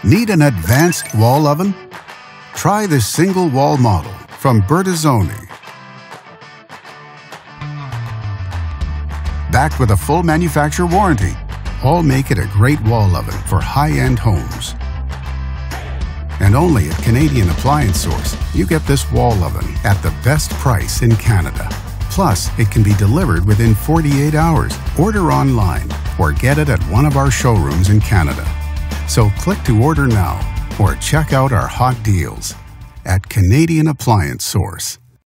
Need an advanced wall oven? Try this single wall model from Bertazzoni. Backed with a full manufacturer warranty, all make it a great wall oven for high-end homes. And only at Canadian Appliance Source, you get this wall oven at the best price in Canada. Plus, it can be delivered within 48 hours. Order online or get it at one of our showrooms in Canada. So click to order now or check out our hot deals at Canadian Appliance Source.